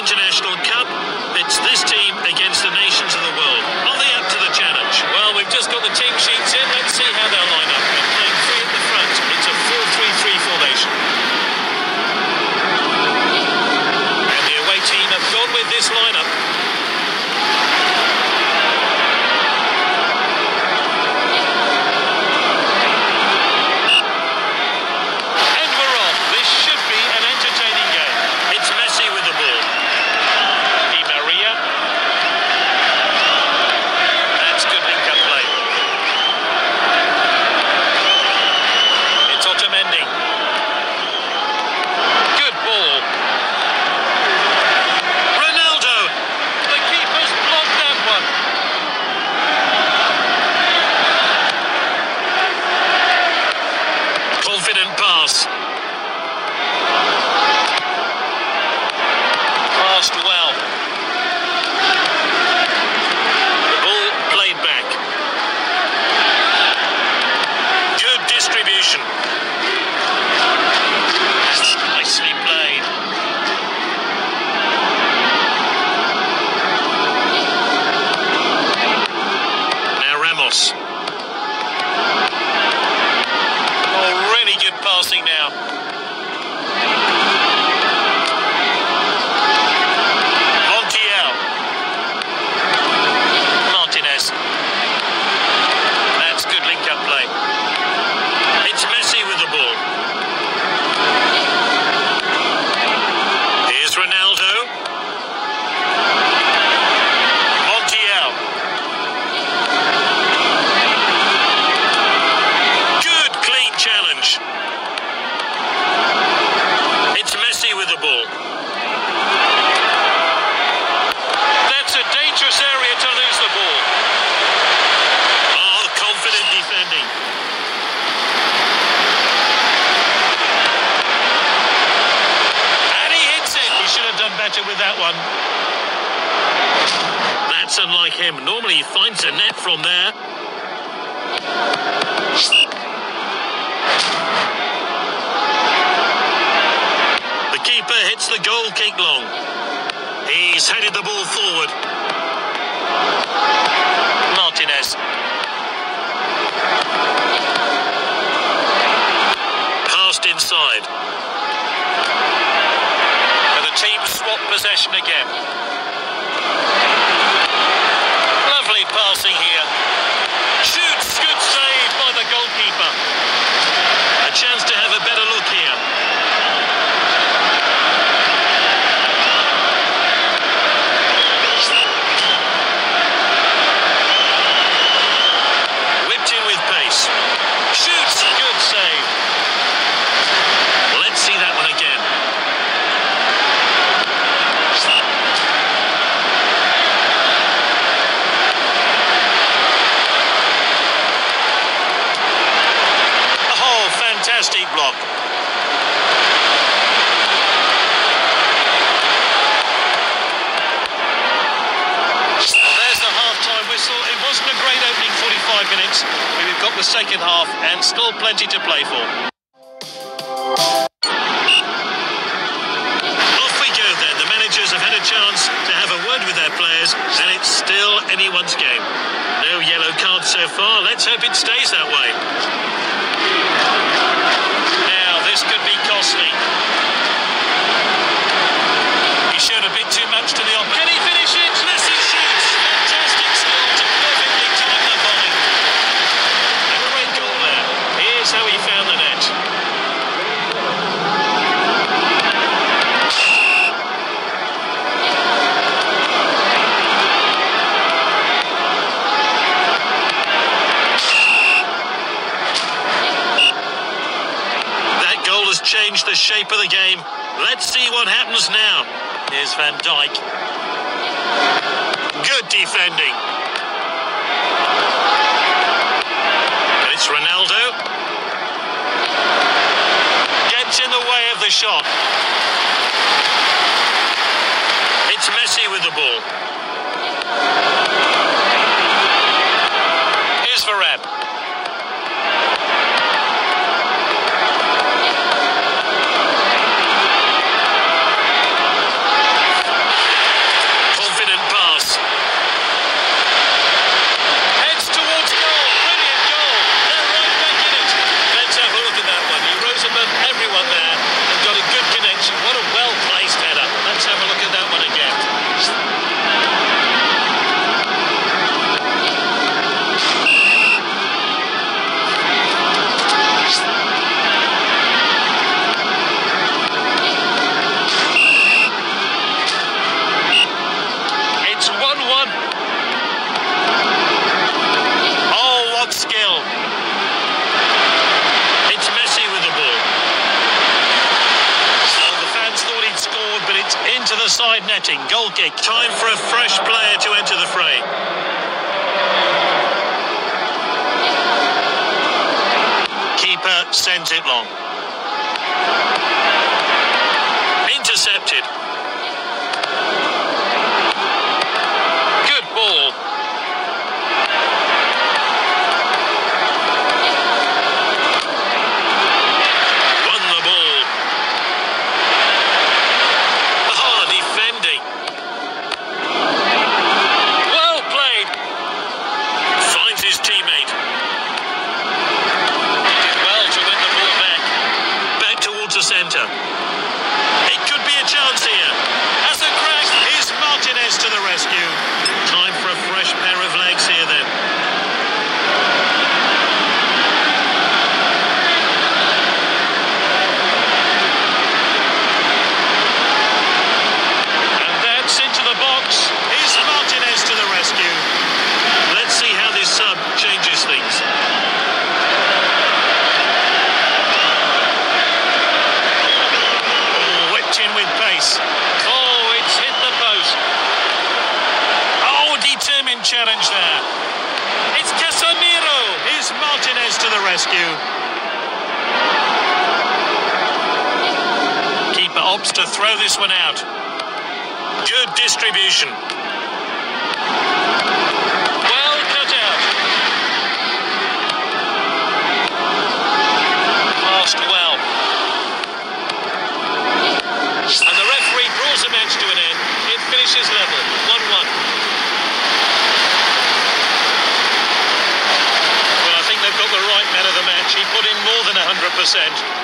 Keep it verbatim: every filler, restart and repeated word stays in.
International Cup. It's this team against the nations of the world. Are they up to the challenge? Well, we've just got the team sheets in. Let's see how they'll line up. They're playing three at the front. It's a four three three formation. And the away team have gone with this lineup. With that one. That's unlike him. Normally he finds a net from there. The keeper hits the goal kick long. He's headed the ball forward. Martinez. Passed inside. Team swap possession again. Lovely passing here. Shoots, good save by the goalkeeper. A chance to have a better look here. Whipped in with pace. Shoots, good save. Let's see that one again. Fantastic block. Well, there's the half-time whistle. It wasn't a great opening forty-five minutes, but we've got the second half and still plenty to play for. Off we go then. The managers have had a chance to have a word with their players, and it's still anyone's game. No yellow cards so far. Let's hope it stays that way. This could be costly. He showed a bit too much to the opposite. Can he finish it? Messi shoots. Fantastic skill to perfectly time the volley. A great goal there. Here's how he found the net. Changed the shape of the game. Let's see what happens now. Here's Van Dijk. Good defending. And it's Ronaldo. Gets in the way of the shot. It's Messi with the ball. Here's Varane. netting, goal kick. Time for a fresh player to enter the fray. Keeper sends it long. Intercepted. Good ball. Won the ball. Ah, defending. Well played. Finds his teammate. Did well to win the ball back. Back towards the centre. It could be a chance here. Has a crack. Here's Martinez to the rescue. Time for a fresh pair of legs here then. And that's into the box. Here's Martinez to the rescue. Let's see how this sub changes things. In with pace. Oh, it's hit the post. Oh, determined challenge there. It's Casemiro. Here's Martinez to the rescue. Keeper opts to throw this one out. Good distribution. Well cut out. Passed well. And the referee draws the match to an end. It finishes level, one one. Well, I think they've got the right man of the match. He put in more than one hundred percent.